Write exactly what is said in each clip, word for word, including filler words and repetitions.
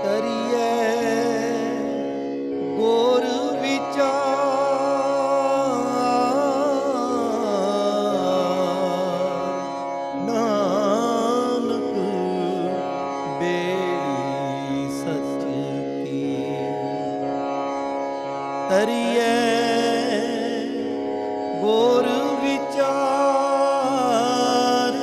ਤਰੀਏ ਗੁਰ ਵਿਚਾਰ ਨਾਨਕ ਬੇੜੀ ਸੱਚ ਕੀ ਤਰੀਏ ਗੁਰ ਵਿਚਾਰ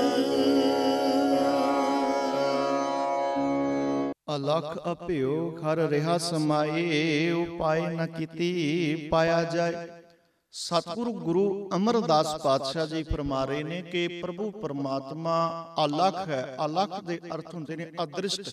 ਅਲਖ ਅਭਿਓ ਖਰ ਰਿਹਾ ਸਮਾਏ ਉਪਾਏ ਨ ਕੀਤੀ ਪਾਇਆ ਜਾਏ। ਸਤਿਗੁਰੂ ਗੁਰੂ ਅਮਰਦਾਸ ਪਾਤਸ਼ਾਹ ਜੀ ਫਰਮਾ ਰਹੇ ਨੇ ਕਿ ਪ੍ਰਭੂ ਪਰਮਾਤਮਾ ਅਲਖ ਹੈ। ਅਲਖ ਦੇ ਅਰਥ ਹੁੰਦੇ ਨੇ ਅਦ੍ਰਿਸ਼ਟ।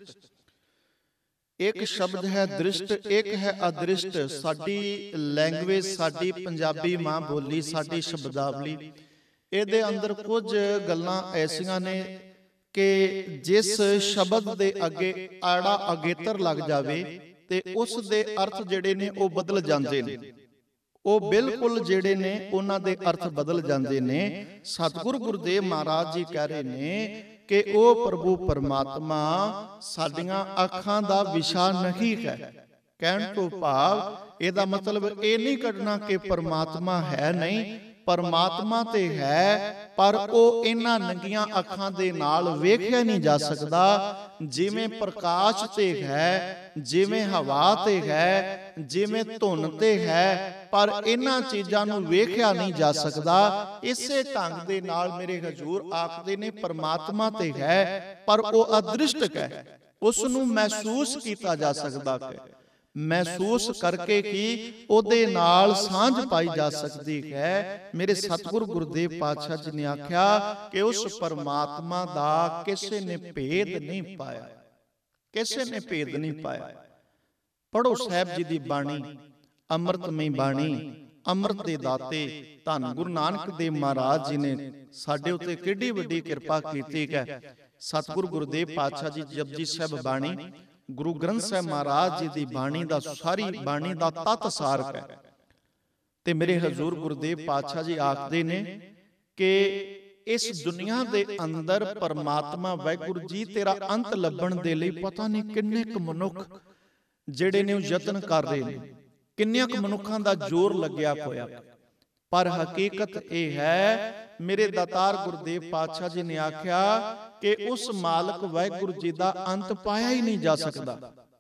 ਇੱਕ ਸ਼ਬਦ ਹੈ ਦ੍ਰਿਸ਼ਟ, ਇੱਕ ਹੈ ਅਦ੍ਰਿਸ਼ਟ। ਸਾਡੀ ਲੈਂਗੁਏਜ, ਸਾਡੀ ਪੰਜਾਬੀ ਮਾਂ ਬੋਲੀ, ਸਾਡੀ ਸ਼ਬਦਾਵਲੀ, ਇਹਦੇ ਅੰਦਰ ਕੁਝ ਗੱਲਾਂ ਐਸੀਆਂ ਨੇ ਕਿ ਜਿਸ ਸ਼ਬਦ ਦੇ ਅੱਗੇ ਆੜਾ ਅਗੇਤਰ ਲੱਗ ਜਾਵੇ ਤੇ ਉਸ ਦੇ ਅਰਥ ਜਿਹੜੇ ਨੇ ਉਹ ਬਦਲ ਜਾਂਦੇ ਨੇ। ਉਹ ਬਿਲਕੁਲ ਜਿਹੜੇ ਨੇ ਉਹਨਾਂ ਦੇ ਅਰਥ ਬਦਲ ਜਾਂਦੇ ਨੇ। ਸਤਿਗੁਰੂ ਗੁਰਦੇਵ ਮਹਾਰਾਜ ਜੀ ਕਹਿ ਰਹੇ ਨੇ ਕਿ ਉਹ ਪ੍ਰਭੂ ਪਰਮਾਤਮਾ ਸਾਡੀਆਂ ਅੱਖਾਂ ਦਾ ਵਿਸ਼ਾ ਨਹੀਂ ਹੈ। ਕਹਿਣ ਤੋਂ ਭਾਵ ਇਹਦਾ ਮਤਲਬ ਇਹ ਨਹੀਂ ਕੱਢਣਾ ਕਿ ਪਰਮਾਤਮਾ ਹੈ ਨਹੀਂ, ਪਰਮਾਤਮਾ ਤੇ ਹੈ, ਪਰ ਉਹ ਇਹਨਾਂ ਨੰਗੀਆਂ ਅੱਖਾਂ ਦੇ ਨਾਲ ਵੇਖਿਆ ਨਹੀਂ ਜਾ ਸਕਦਾ। ਜਿਵੇਂ ਪ੍ਰਕਾਸ਼ ਤੇ ਹੈ, ਜਿਵੇਂ ਹਵਾ ਤੇ ਹੈ, ਜਿਵੇਂ ਧੁੰਨ ਤੇ ਹੈ, ਪਰ ਇਹਨਾਂ ਚੀਜ਼ਾਂ ਨੂੰ ਵੇਖਿਆ ਨਹੀਂ ਜਾ ਸਕਦਾ। ਇਸੇ ਢੰਗ ਦੇ ਨਾਲ ਮੇਰੇ ਹਜ਼ੂਰ ਆਖਦੇ ਨੇ ਪਰਮਾਤਮਾ ਤੇ ਹੈ, ਪਰ ਉਹ ਅਦ੍ਰਿਸ਼ਟ ਹੈ। ਉਸ ਨੂੰ ਮਹਿਸੂਸ ਕੀਤਾ ਜਾ ਸਕਦਾ ਹੈ। ਮਹਿਸੂਸ ਕਰਕੇ ਹੀ ਉਹਦੇ ਨਾਲ ਸਾਂਝ ਪਾਈ ਜਾ ਸਕਦੀ ਹੈ। ਮੇਰੇ ਸਤਿਗੁਰੂ ਗੁਰਦੇਵ ਪਾਤਸ਼ਾਹ ਜੀ ਨੇ ਆਖਿਆ ਕਿ ਉਸ ਪਰਮਾਤਮਾ ਦਾ ਕਿਸੇ ਨੇ ਭੇਦ ਨਹੀਂ ਪਾਇਆ, ਕਿਸੇ ਨੇ ਭੇਦ ਨਹੀਂ ਪਾਇਆ। ਪੜੋ ਸਾਹਿਬ ਜੀ ਦੀ ਬਾਣੀ, ਅੰਮ੍ਰਿਤਮਈ ਬਾਣੀ, ਅੰਮ੍ਰਿਤ ਦੇ ਦਾਤੇ ਧੰਨ ਗੁਰੂ ਨਾਨਕ ਦੇਵ ਮਹਾਰਾਜ ਜੀ ਨੇ ਸਾਡੇ ਉੱਤੇ ਕਿੱਡੀ ਵੱਡੀ ਕਿਰਪਾ ਕੀਤੀ ਹੈ। ਸਤਿਗੁਰੂ ਗੁਰਦੇਵ ਪਾਤਸ਼ਾਹ ਜੀ ਜਪਜੀ ਸਾਹਿਬ ਬਾਣੀ, ਗੁਰੂ ਗ੍ਰੰਥ ਸਾਹਿਬ ਮਹਾਰਾਜ ਜੀ ਦੀ ਬਾਣੀ ਦਾ, ਸਾਰੀ ਬਾਣੀ ਦਾ ਤਤ ਸਾਰ ਹੈ। ਤੇ ਮੇਰੇ ਹਜ਼ੂਰ ਗੁਰਦੇਵ ਪਾਤਸ਼ਾਹ ਜੀ ਆਖਦੇ ਨੇ ਕਿ ਇਸ ਦੁਨੀਆ ਦੇ ਅੰਦਰ ਪਰਮਾਤਮਾ ਵਾਹਿਗੁਰੂ ਜੀ ਤੇਰਾ ਅੰਤ ਲੱਭਣ ਦੇ ਲਈ ਪਤਾ ਨਹੀਂ ਕਿੰਨੇ ਕੁ ਮਨੁੱਖ ਜਿਹੜੇ ਨੇ ਉਹ ਯਤਨ ਕਰ ਰਹੇ ਨੇ, ਕਿੰਨਿਆਂ ਕੁ ਮਨੁੱਖਾਂ ਦਾ ਜ਼ੋਰ ਲੱਗਿਆ ਹੋਇਆ। ਪਰ ਹਕੀਕਤ ਇਹ ਹੈ, ਮੇਰੇ ਦਾਤਾਰ ਗੁਰਦੇਵ ਪਾਤਸ਼ਾਹ ਜੀ ਨੇ ਆਖਿਆ ਕਿ ਉਸ ਮਾਲਕ ਵਾਹਿਗੁਰੂ ਜੀ ਦਾ ਅੰਤ ਪਾਇਆ ਹੀ ਨਹੀਂ ਜਾ ਸਕਦਾ।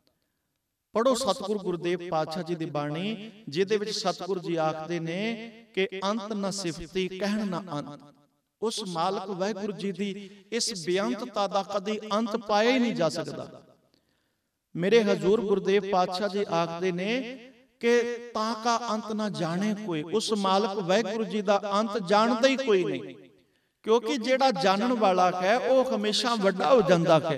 ਪੜੋ ਸਤਿਗੁਰੂ ਗੁਰਦੇਵ ਪਾਤਸ਼ਾਹ ਜੀ ਦੀ ਬਾਣੀ, ਜਿਹਦੇ ਵਿੱਚ ਸਤਿਗੁਰੂ ਜੀ ਆਖਦੇ ਨੇ ਕਿ ਅੰਤ ਨ ਸਿਫਤੀ ਕਹਿਣ ਨਾ ਅੰਤ। ਉਸ ਮਾਲਕ ਵਾਹਿਗੁਰੂ ਜੀ ਦੀ ਇਸ ਬੇਅੰਤਤਾ ਦਾ ਕਦੀ ਅੰਤ ਪਾਇਆ ਹੀ ਨਹੀਂ ਜਾ ਸਕਦਾ। ਮੇਰੇ ਹਜ਼ੂਰ ਗੁਰਦੇਵ ਪਾਤਸ਼ਾਹ ਜੀ ਆਖਦੇ ਨੇ ਕਿ ਤਾਂ ਕਾ ਅੰਤ ਨਾ ਜਾਣੇ ਕੋਈ। ਉਸ ਮਾਲਕ ਵਾਹਿਗੁਰੂ ਜੀ ਦਾ ਅੰਤ ਜਾਣਦਾ ਹੀ ਕੋਈ ਨਹੀਂ, ਕਿਉਂਕਿ ਜਿਹੜਾ ਜਾਣਨ ਵਾਲਾ ਹੈ ਉਹ ਹਮੇਸ਼ਾ ਵੱਡਾ ਹੋ ਜਾਂਦਾ ਹੈ।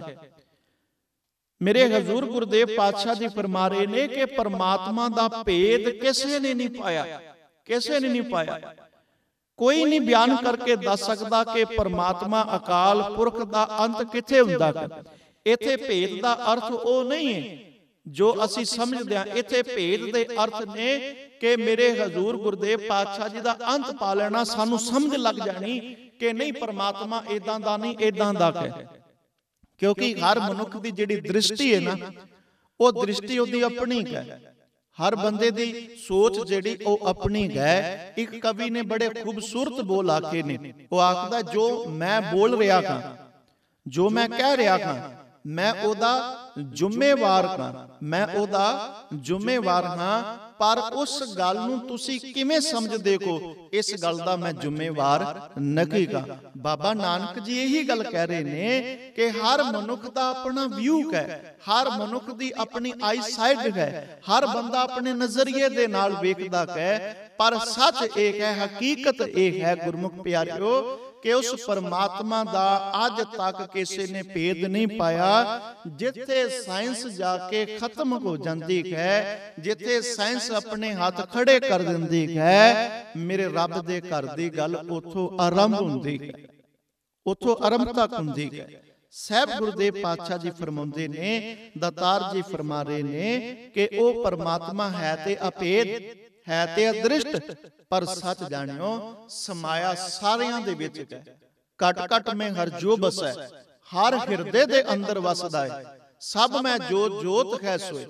ਮੇਰੇ ਹਜ਼ੂਰ ਗੁਰਦੇਵ ਪਾਤਸ਼ਾਹ ਜੀ ਫਰਮਾ ਰਹੇ ਨੇ ਕਿ ਪਰਮਾਤਮਾ ਦਾ ਭੇਦ ਕਿਸੇ ਨੇ ਨਹੀਂ ਪਾਇਆ, ਕਿਸੇ ਨੇ ਨਹੀਂ ਪਾਇਆ। ਕੋਈ ਨਹੀਂ ਬਿਆਨ ਕਰਕੇ ਦੱਸ ਸਕਦਾ ਕਿ ਪਰਮਾਤਮਾ ਅਕਾਲ ਪੁਰਖ ਦਾ ਅੰਤ ਕਿੱਥੇ ਹੁੰਦਾ ਹੈ। ਇੱਥੇ ਭੇਦ ਦਾ ਅਰਥ ਉਹ ਨਹੀਂ ਹੈ ਜੋ ਅਸੀਂ ਸਮਝਦੇ ਹਾਂ। ਇੱਥੇ ਭੇਦ ਦੇ ਅਰਥ ਨੇ ਕਿ ਮੇਰੇ ਹਜ਼ੂਰ ਗੁਰਦੇਵ ਪਾਤਸ਼ਾਹ ਜੀ ਦਾ ਅੰਤ ਪਾ ਲੈਣਾ, ਸਾਨੂੰ ਸਮਝ ਲੱਗ ਜਾਣੀ ਕਿ ਨਹੀਂ ਪਰਮਾਤਮਾ ਏਦਾਂ ਦਾ ਨਹੀਂ, ਏਦਾਂ ਦਾ ਹੈ। ਕਿਉਂਕਿ ਹਰ ਮਨੁੱਖ ਦੀ ਜਿਹੜੀ ਦ੍ਰਿਸ਼ਟੀ ਹੈ ਨਾ, ਉਹ ਦ੍ਰਿਸ਼ਟੀ ਉਹਦੀ ਆਪਣੀ ਹੈ। ਹਰ ਬੰਦੇ ਦੀ ਸੋਚ ਜਿਹੜੀ ਉਹ ਆਪਣੀ ਹੈ। ਇੱਕ ਕਵੀ ਨੇ ਬੜੇ ਖੂਬਸੂਰਤ ਬੋਲ ਆਖੇ ਨੇ। ਉਹ ਆਖਦਾ, ਜੋ ਮੈਂ ਬੋਲ ਰਿਹਾ ਹਾਂ, ਜੋ ਮੈਂ ਕਹਿ ਰਿਹਾ ਹਾਂ, ਮੈਂ ਉਹਦਾ ਜ਼ਿੰਮੇਵਾਰ ਹਾਂ, ਮੈਂ ਉਹਦਾ ਜ਼ਿੰਮੇਵਾਰ ਹਾਂ, ਪਰ ਉਸ ਗੱਲ ਨੂੰ ਤੁਸੀਂ ਕਿਵੇਂ ਸਮਝਦੇ ਹੋ, ਇਸ ਗੱਲ ਦਾ ਮੈਂ ਜ਼ਿੰਮੇਵਾਰ ਨਹੀਂ ਹਾਂ। ਬਾਬਾ ਨਾਨਕ ਜੀ ਇਹੀ ਗੱਲ ਕਹਿ ਰਹੇ ਨੇ ਕਿ ਹਰ ਮਨੁੱਖ ਦਾ ਆਪਣਾ ਵਿਊ ਹੈ, ਹਰ ਮਨੁੱਖ ਦੀ ਆਪਣੀ ਆਈ ਸਾਈਡ ਹੈ, ਹਰ ਬੰਦਾ ਆਪਣੇ ਨਜ਼ਰੀਏ ਦੇ ਨਾਲ ਵੇਖਦਾ ਹੈ। ਪਰ ਸੱਚ ਇਹ ਹੈ, ਹਕੀਕਤ ਇਹ ਹੈ ਗੁਰਮੁਖ ਪਿਆਰਿਓ, ਕਿ ਉਸ ਪਰਮਾਤਮਾ ਦਾ ਅੱਜ ਤੱਕ ਕਿਸੇ ਨੇ ਭੇਦ ਨਹੀਂ ਪਾਇਆ। ਜਿੱਥੇ ਸਾਇੰਸ ਜਾ ਕੇ ਖਤਮ ਹੋ ਜਾਂਦੀ ਹੈ, ਜਿੱਥੇ ਸਾਇੰਸ ਆਪਣੇ ਹੱਥ ਖੜੇ ਕਰ ਦਿੰਦੀ ਹੈ, ਮੇਰੇ ਰੱਬ ਦੇ ਘਰ ਦੀ ਗੱਲ ਉੱਥੋਂ ਆਰੰਭ ਹੁੰਦੀ ਹੈ, ਉੱਥੋਂ ਆਰੰਭਤਾ ਹੁੰਦੀ ਹੈ। ਸਾਹਿਬ ਗੁਰਦੇਵ ਪਾਤਸ਼ਾਹ ਜੀ ਫਰਮਾਉਂਦੇ ਨੇ, ਦਾਤਾਰ ਜੀ ਫਰਮਾ ਰਹੇ ਨੇ ਕਿ ਉਹ ਪਰਮਾਤਮਾ ਹੈ ਤੇ ਅਭੇਦ, ਹੈ ਤੇ ਅਦ੍ਰਿਸ਼ਟ, ਪਰ ਸੱਚ ਜਾਣਿਓ ਸਮਾਇਆ ਸਾਰਿਆਂ ਦੇ ਵਿੱਚ ਹੈ। ਘਟ ਘਟ ਮੈਂ ਹਰ ਜੋ ਬਸੈ, ਹਰ ਹਿਰਦੇ ਦੇ ਅੰਦਰ ਵਸਦਾ ਹੈ। ਸਭ ਮੈਂ ਜੋਤ ਜੋਤ ਹੈ ਸੋਏ।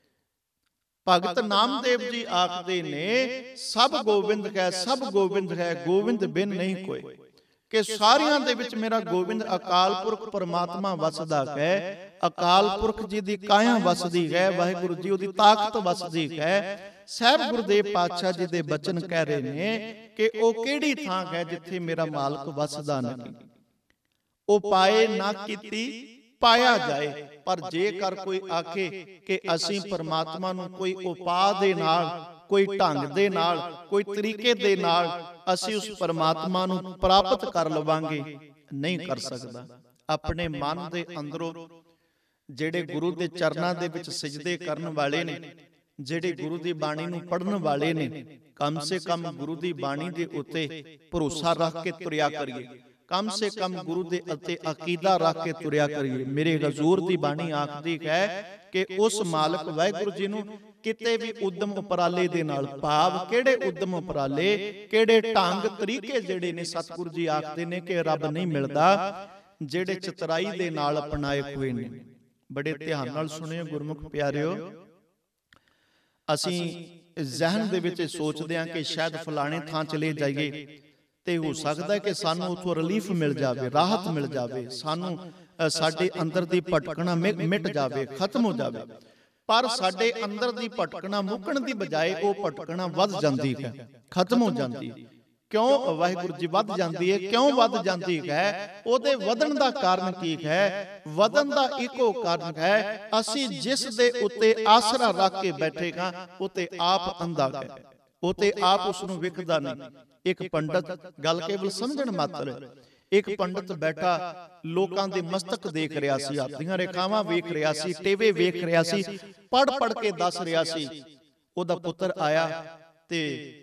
ਭਗਤ ਨਾਮਦੇਵ ਜੀ ਆਖਦੇ ਨੇ ਸਭ ਗੋਬਿੰਦ ਹੈ, ਸਭ ਗੋਬਿੰਦ ਹੈ, ਗੋਬਿੰਦ ਬਿਨ ਨਹੀਂ ਕੋਏ। ਕਿ ਸਾਰਿਆਂ ਦੇ ਵਿੱਚ ਮੇਰਾ ਗੋਬਿੰਦ ਅਕਾਲ ਪੁਰਖ ਪਰਮਾਤਮਾ ਵਸਦਾ ਹੈ। ਅਕਾਲ ਪੁਰਖ ਜੀ ਦੀ ਕਾਇਆ ਵਸਦੀ ਹੈ, ਵਾਹਿਗੁਰੂ ਜੀ ਉਹਦੀ ਤਾਕਤ ਵਸਦੀ ਹੈ। ਸਾਹਿਬ ਗੁਰਦੇਵ ਪਾਤਸ਼ਾਹ ਜੀ ਦੇ ਬਚਨ ਕਹਿ ਰਹੇ ਨੇ ਕਿ ਉਹ ਕਿਹੜੀ ਥਾਂ ਹੈ ਜਿੱਥੇ ਮੇਰਾ ਮਾਲਕ ਵਸਦਾ ਨਹੀਂ। ਉਹ ਪਾਏ ਨਾ ਕੀਤੀ ਪਾਇਆ ਜਾਏ। ਪਰ ਜੇਕਰ ਕੋਈ ਆਖੇ ਕਿ ਅਸੀਂ ਪਰਮਾਤਮਾ ਨੂੰ ਕੋਈ ਉਪਾਅ ਦੇ ਨਾਲ, ਕੋਈ ਢੰਗ ਦੇ ਨਾਲ, ਕੋਈ ਤਰੀਕੇ ਦੇ ਨਾਲ ਅਸੀਂ ਉਸ ਪਰਮਾਤਮਾ ਨੂੰ ਪ੍ਰਾਪਤ ਕਰ ਲਵਾਂਗੇ, ਨਹੀਂ ਕਰ ਸਕਦਾ। ਆਪਣੇ ਮਨ ਦੇ ਅੰਦਰੋਂ ਜਿਹੜੇ ਗੁਰੂ ਦੇ ਚਰਨਾਂ ਦੇ ਵਿੱਚ ਸਜਦੇ ਕਰਨ ਵਾਲੇ ਨੇ, ਜਿਹੜੇ ਗੁਰੂ ਦੀ ਬਾਣੀ ਨੂੰ ਪੜ੍ਹਨ ਵਾਲੇ ਨੇ, ਕਮ ਸੇ ਕਮ ਗੁਰੂ ਦੀ ਬਾਣੀ ਦੇ ਉੱਤੇ ਭਰੋਸਾ ਰੱਖ ਕੇ ਤੁਰਿਆ ਕਰੀਏ। ਕਮ ਸੇ ਕਮ ਗੁਰੂ ਦੇ ਅਤੇ ਅਕੀਦਾ ਰੱਖ ਕੇ ਤੁਰਿਆ ਕਰੀਏ। ਮੇਰੇ ਹਜ਼ੂਰ ਦੀ ਬਾਣੀ ਆਖਦੀ ਹੈ ਕਿ ਉਸ ਮਾਲਕ ਵਾਹਿਗੁਰੂ ਜੀ ਨੂੰ ਕਿਤੇ ਵੀ ਉਦਮ ਉਪਰਾਲੇ ਦੇ ਨਾਲ, ਭਾਵ ਕਿਹੜੇ ਉਦਮ ਉਪਰਾਲੇ, ਕਿਹੜੇ ਢੰਗ ਤਰੀਕੇ ਜਿਹੜੇ ਨੇ, ਸਤਿਗੁਰੂ ਜੀ ਆਖਦੇ ਨੇ ਕਿ ਰੱਬ ਨਹੀਂ ਮਿਲਦਾ ਜਿਹੜੇ ਚਤਰਾਈ ਦੇ ਨਾਲ ਅਪਣਾਏ ਹੋਏ ਨੇ। ਬੜੇ ਧਿਆਨ ਨਾਲ ਸੁਣਿਓ ਗੁਰਮੁਖ ਪਿਆਰਿਓ। ਅਸੀਂ ਜ਼ਿਹਨ ਦੇ ਵਿੱਚ ਸੋਚਦੇ ਹਾਂ ਕਿ ਸ਼ਾਇਦ ਫਲਾਣੇ ਥਾਂ ਚਲੇ ਜਾਈਏ ਤੇ ਹੋ ਸਕਦਾ ਕਿ ਸਾਨੂੰ ਉੱਥੋਂ ਰਿਲੀਫ ਮਿਲ ਜਾਵੇ, ਰਾਹਤ ਮਿਲ ਜਾਵੇ, ਸਾਨੂੰ ਸਾਡੇ ਅੰਦਰ ਦੀ ਭਟਕਣਾ ਮਿਟ ਜਾਵੇ, ਖਤਮ ਹੋ ਜਾਵੇ। ਪਰ ਸਾਡੇ ਅੰਦਰ ਦੀ ਭਟਕਣਾ ਮੁੱਕਣ ਦੀ ਬਜਾਏ ਉਹ ਭਟਕਣਾ ਵੱਧ ਜਾਂਦੀ ਹੈ, ਖਤਮ ਹੋ ਜਾਂਦੀ ਹੈ। ਕਿਉਂ ਵਾਹਿਗੁਰੂ ਜੀ ਵੱਧ ਜਾਂਦੀ ਹੈ? ਕਿਉਂ ਵੱਧ ਜਾਂਦੀ ਹੈ? ਉਹਦੇ ਵਧਣ ਦਾ ਕਾਰਨ ਕੀ ਹੈ? ਵਧਣ ਦਾ ਇੱਕੋ ਕਾਰਨ ਹੈ, ਅਸੀਂ ਜਿਸ ਦੇ ਉੱਤੇ ਆਸਰਾ ਰੱਖ ਕੇ ਬੈਠੇਗਾ ਉਹ ਤੇ ਆਪ ਅੰਧਾ ਹੈ, ਉਹ ਤੇ ਆਪ ਉਸ ਨੂੰ ਵਿਖਦਾ ਨਹੀਂ। ਇੱਕ ਪੰਡਤ, ਗੱਲ ਕੇਵਲ ਸਮਝਣ ਮਾਤਰ ਹੈ, ਇੱਕ ਪੰਡਤ ਬੈਠਾ ਲੋਕਾਂ ਦੇ ਮਸਤਕ ਦੇਖ ਰਿਹਾ ਸੀ, ਹੱਥ ਦੀਆਂ ਰੇਖਾਵਾਂ ਵੇਖ ਰਿਹਾ ਸੀ, ਟੇਵੇ ਵੇਖ ਰਿਹਾ ਸੀ, ਪੜ ਪੜ ਕੇ ਦੱਸ ਰਿਹਾ ਸੀ। ਉਹਦਾ ਪੁੱਤਰ ਆਇਆ ਤੇ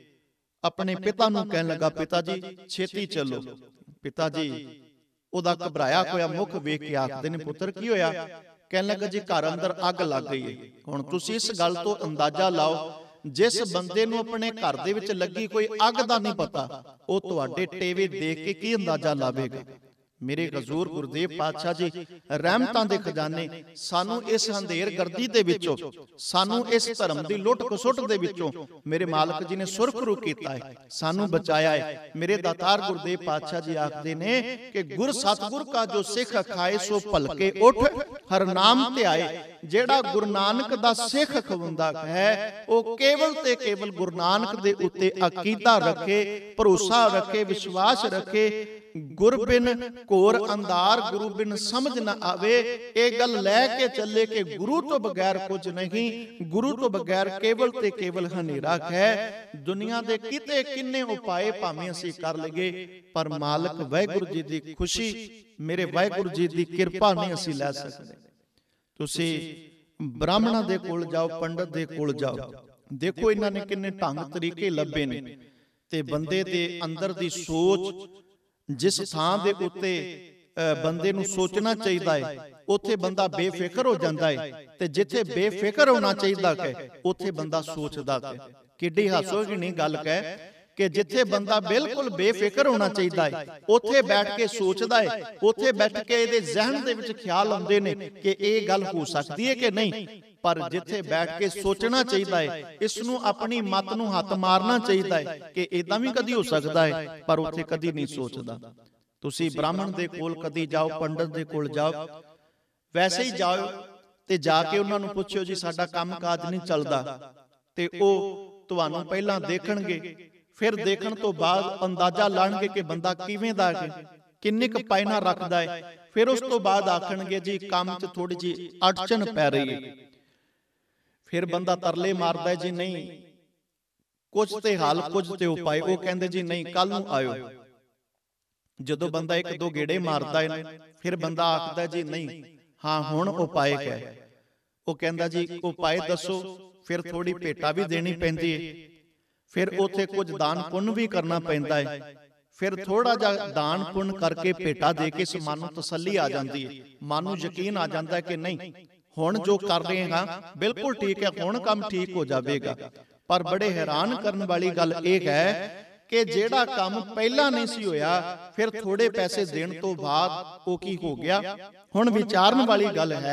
ਆਪਣੇ ਪਿਤਾ ਨੂੰ ਕਹਿਣ ਲੱਗਾ, ਪਿਤਾ ਜੀ ਛੇਤੀ ਚੱਲੋ। ਪਿਤਾ ਜੀ ਉਹਦਾ ਘਬਰਾਇਆ ਹੋਇਆ ਮੁਖ ਵੇਖ ਕੇ ਆਖਦੇ ਨੇ, ਪੁੱਤਰ ਕੀ ਹੋਇਆ? ਕਹਿਣ ਲੱਗਾ, ਜੀ ਘਰ ਅੰਦਰ ਅੱਗ ਲੱਗ ਗਈ ਹੈ। ਹੁਣ ਤੁਸੀਂ ਇਸ ਗੱਲ ਤੋਂ ਅੰਦਾਜ਼ਾ ਲਾਓ, ਜਿਸ ਬੰਦੇ ਨੂੰ ਆਪਣੇ ਘਰ ਦੇ ਵਿੱਚ ਲੱਗੀ ਕੋਈ ਅੱਗ ਦਾ ਨਹੀਂ ਪਤਾ, ਉਹ ਤੁਹਾਡੇ ਟੇਵੇ ਦੇਖ ਕੇ ਕੀ ਅੰਦਾਜ਼ਾ ਲਾਵੇਗਾ? ਮੇਰੇ ਹਜ਼ੂਰ ਗੁਰਦੇਵ ਪਾਤਸ਼ਾਹ ਜੀ ਰਹਿਮਤਾਂ ਦੇ ਖਜ਼ਾਨੇ ਸਾਨੂੰ ਇਸ ਅੰਧੇਰ ਗਰਦੀ ਦੇ ਵਿੱਚੋਂ, ਸਾਨੂੰ ਇਸ ਧਰਮ ਦੀ ਲੁੱਟ ਖਸੁੱਟ ਦੇ ਵਿੱਚੋਂ ਮੇਰੇ ਮਾਲਕ ਜੀ ਨੇ ਸੁਰਖਰੂ ਕੀਤਾ ਹੈ, ਸਾਨੂੰ ਬਚਾਇਆ ਹੈ। ਮੇਰੇ ਦਾਤਾਰ ਗੁਰਦੇਵ ਪਾਤਸ਼ਾਹ ਜੀ ਆਖਦੇ ਨੇ ਕਿ ਗੁਰ ਸਤਿਗੁਰ ਕਾ ਜੋ ਸਿੱਖ ਖਾਏ ਸੋ ਭਲਕੇ ਉੱਠ ਹਰ ਨਾਮ ਧਿਆਏ। ਜਿਹੜਾ ਗੁਰੂ ਨਾਨਕ ਦਾ ਸਿੱਖ ਖਵੰਦਾ ਹੈ ਉਹ ਕੇਵਲ ਤੇ ਕੇਵਲ ਗੁਰੂ ਨਾਨਕ ਦੇ ਉੱਤੇ ਅਕੀਦਾ ਰੱਖੇ, ਭਰੋਸਾ ਰੱਖੇ, ਵਿਸ਼ਵਾਸ ਰੱਖੇ। ਗੁਰ ਬਿਨ ਘੋਰ ਅੰਧਾਰ, ਗੁਰੂ ਬਿਨ ਸਮਝ ਨਾ ਆਵੇ। ਇਹ ਗੱਲ ਲੈ ਕੇ ਚੱਲੇ ਕਿ ਗੁਰੂ ਤੋਂ ਬਗੈਰ ਕੁਝ ਨਹੀਂ, ਗੁਰੂ ਤੋਂ ਬਗੈਰ ਕੇਵਲ ਤੇ ਕੇਵਲ ਹਨੇਰਾ ਹੈ। ਦੁਨੀਆ ਦੇ ਕਿਤੇ ਕਿੰਨੇ ਉਪਾਏ ਭਾਵੇਂ ਅਸੀਂ ਕਰ ਲਈਏ, ਪਰ ਮਾਲਕ ਵਾਹਿਗੁਰੂ ਜੀ ਦੀ ਖੁਸ਼ੀ, ਮੇਰੇ ਵਾਹਿਗੁਰੂ ਜੀ ਦੀ ਕਿਰਪਾ ਨਹੀਂ ਅਸੀਂ ਲੈ ਸਕਦੇ। ਤੁਸੀਂ ਬ੍ਰਾਹਮਣਾਂ ਦੇ ਕੋਲ ਜਾਓ, ਪੰਡਤ ਦੇ ਕੋਲ ਜਾਓ, ਦੇਖੋ ਇਹਨਾਂ ਨੇ ਕਿੰਨੇ ਢੰਗ ਤਰੀਕੇ ਲੱਭੇ ਨੇ। ਤੇ ਬੰਦੇ ਦੇ ਅੰਦਰ ਦੀ ਸੋਚ, ਜਿਸ ਥਾਂ ਦੇ ਉੱਤੇ ਬੰਦੇ ਨੂੰ ਸੋਚਣਾ ਚਾਹੀਦਾ ਹੈ ਉੱਥੇ ਬੰਦਾ ਬੇਫਿਕਰ ਹੋ ਜਾਂਦਾ ਹੈ, ਤੇ ਜਿੱਥੇ ਬੇਫਿਕਰ ਹੋਣਾ ਚਾਹੀਦਾ ਹੈ ਉੱਥੇ ਬੰਦਾ ਸੋਚਦਾ ਹੈ। ਕਿੱਡੀ ਹਾਸੋਹੀਣੀ ਗੱਲ ਹੈ ਕਿ ਜਿੱਥੇ ਬੰਦਾ ਬਿਲਕੁਲ ਬੇਫਿਕਰ ਹੋਣਾ ਚਾਹੀਦਾ ਹੈ ਉੱਥੇ ਬੈਠ ਕੇ ਸੋਚਦਾ ਹੈ, ਉੱਥੇ ਬੈਠ ਕੇ ਇਹਦੇ ਜ਼ਿਹਨ ਦੇ ਵਿੱਚ ਖਿਆਲ ਆਉਂਦੇ ਨੇ ਕਿ ਇਹ ਗੱਲ ਹੋ ਸਕਦੀ ਹੈ ਕਿ ਨਹੀਂ। ਪਰ ਜਿੱਥੇ ਬੈਠ ਕੇ ਸੋਚਣਾ ਚਾਹੀਦਾ ਹੈ, ਇਸ ਨੂੰ ਆਪਣੀ ਮੱਤ ਨੂੰ ਹੱਥ ਮਾਰਨਾ ਚਾਹੀਦਾ ਹੈ ਕਿ ਇਦਾਂ ਵੀ ਕਦੀ ਹੋ ਸਕਦਾ ਹੈ, ਪਰ ਉੱਥੇ ਕਦੀ ਨਹੀਂ ਸੋਚਦਾ। ਤੁਸੀਂ ਬ੍ਰਾਹਮਣ ਦੇ ਕੋਲ ਕਦੀ ਜਾਓ, ਪੰਡਤ ਦੇ ਕੋਲ ਜਾਓ, ਵੈਸੇ ਹੀ ਜਾਓ ਤੇ ਜਾ ਕੇ ਉਹਨਾਂ ਨੂੰ ਪੁੱਛਿਓ, ਜੀ ਸਾਡਾ ਕੰਮ ਕਾਜ ਨਹੀਂ ਚੱਲਦਾ, ਤੇ ਉਹ ਤੁਹਾਨੂੰ ਪਹਿਲਾਂ ਦੇਖਣਗੇ, ਫਿਰ ਦੇਖਣ ਤੋਂ ਬਾਅਦ ਅੰਦਾਜ਼ਾ ਲਾਣਗੇ ਕਿ ਬੰਦਾ ਕਿਵੇਂ ਦਾ ਹੈ, ਕਿੰਨੇ ਕੁ ਪਾਇਨਾ ਰੱਖਦਾ ਹੈ। ਫਿਰ ਉਸ ਤੋਂ ਬਾਅਦ ਆਖਣਗੇ ਜੀ ਕੰਮ 'ਚ ਥੋੜੀ ਜਿਹੀ ਅੜਚਨ ਪੈ ਰਹੀ ਹੈ। ਫਿਰ ਬੰਦਾ ਤਰਲੇ ਮਾਰਦਾ ਹੈ, ਜੀ ਨਹੀਂ ਕੁਝ ਤੇ ਹਾਲ ਕੁਝ ਤੇ ਉਪਾਏ। ਉਹ ਕਹਿੰਦੇ ਜੀ ਨਹੀਂ ਕੱਲ ਨੂੰ ਆਇਓ। ਜਦੋਂ ਬੰਦਾ ਇੱਕ ਦੋ ਗੇੜੇ ਮਾਰਦਾ ਹੈ ਫਿਰ ਬੰਦਾ ਆਖਦਾ ਜੀ ਨਹੀਂ ਹਾਂ ਹੁਣ ਉਪਾਏ ਕਿਆ ਹੈ। ਉਹ ਕਹਿੰਦਾ ਜੀ ਉਪਾਏ ਦੱਸੋ। ਫਿਰ ਥੋੜੀ ਭੇਟਾ ਵੀ ਦੇਣੀ ਪੈਂਦੀ ਹੈ, ਫਿਰ ਉੱਥੇ ਕੁਝ ਦਾਨ ਪੁੰਨ ਵੀ ਕਰਨਾ ਪੈਂਦਾ ਹੈ। ਫਿਰ ਥੋੜਾ ਜਿਹਾ ਦਾਨ ਪੁੰਨ ਕਰਕੇ ਭੇਟਾ ਦੇ ਕੇ ਇਸ ਮਨ ਨੂੰ ਤਸੱਲੀ ਆ ਜਾਂਦੀ ਹੈ, ਮਨ ਨੂੰ ਯਕੀਨ ਆ ਜਾਂਦਾ ਹੈ ਕਿ ਨਹੀਂ ਹੁਣ ਜੋ ਕਰ ਰਹੇ ਹਾਂ ਬਿਲਕੁਲ ਠੀਕ ਹੈ, ਹੁਣ ਕੰਮ ਠੀਕ ਹੋ ਜਾਵੇਗਾ। ਪਰ ਬੜੇ ਹੈਰਾਨ ਕਰਨ ਵਾਲੀ ਗੱਲ ਇਹ ਹੈ ਕਿ ਜਿਹੜਾ ਕੰਮ ਪਹਿਲਾਂ ਨਹੀਂ ਸੀ ਹੋਇਆ, ਫਿਰ ਥੋੜੇ ਪੈਸੇ ਦੇਣ ਤੋਂ ਬਾਅਦ ਉਹ ਕੀ ਹੋ ਗਿਆ। ਹੁਣ ਵਿਚਾਰਨ ਵਾਲੀ ਗੱਲ ਹੈ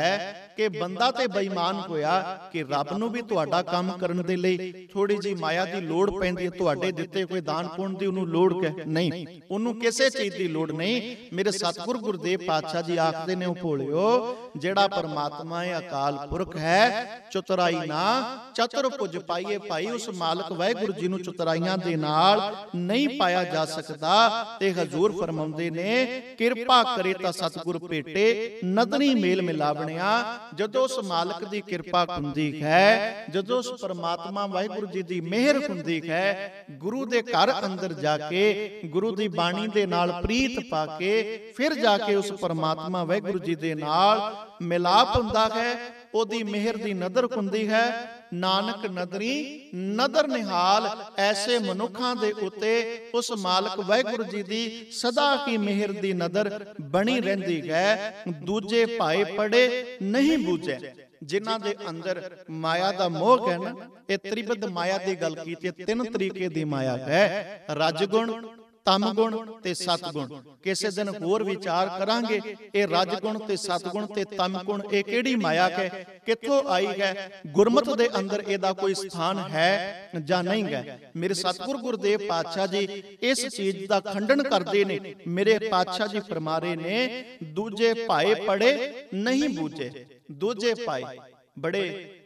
कि बंदा ते बेईमान होया कि रब नूं भी तुहाडा काम करन दे लई थोड़ी जी माया दी लोड़ पैंदी है, तुहाडे दित्ते कोई दान पुण्य दी उहनूं लोड़ है नहीं, उहनूं किसे चीज दी लोड़ नहीं। मेरे सतगुर गुरदेव पातशाह जी आखदे ने, भोलिओ जिहड़ा परमात्मा है अकाल पुरख है, चतुराई ना चतुर्भुज पाइए भाई, उस मालक वाहिगुरू जी नूं चतुराइयां दे नाल नहीं पाया जा सकदा। ते हजूर फरमाउंदे ने, किरपा करे तां सतगुर भेटे नदनी मेल मिलावणिया। जदों उस मालक दी किरपा हुंदी है, जदों उस परमात्मा वाहिगुरू जी दी मेहर हुंदी है, गुरु दे घर अंदर जाके गुरु दी बाणी दे नाल प्रीत पाके फिर जाके उस परमात्मा वाहिगुरू जी दे नाल मिलाप हुंदा है, ओदी मेहर दी नदर हुंदी है। नानक नदरी नदर निहाल, ऐसे मनुखां दे उत्ते उस मालक वाहिगुरू जी दी सदा की मेहर दी नदर बनी रहिंदी है। दूजे भाए पड़े नहीं बूझे, जिन्हां दे अंदर माया दा मोह है ना, ये त्रिविध माया दी गल कीती, तीन तरीके दी माया है, रजगुण, तम गुण ते सतगुण। किसी दिन होर विचार करांगे ये रजगुण ते सतगुण ते तम गुण ये किहड़ी माया है, कित्थों आई है, गुरमत दे अंदर इहदा कोई स्थान है जां नहीं है। मेरे सतगुर गुरदेव पातशाह जी इस चीज का खंडन करते ने। मेरे पातशाह जी फरमा रहे ने, दूजे भाए पड़े नहीं बूझे। दूजे भाए बड़े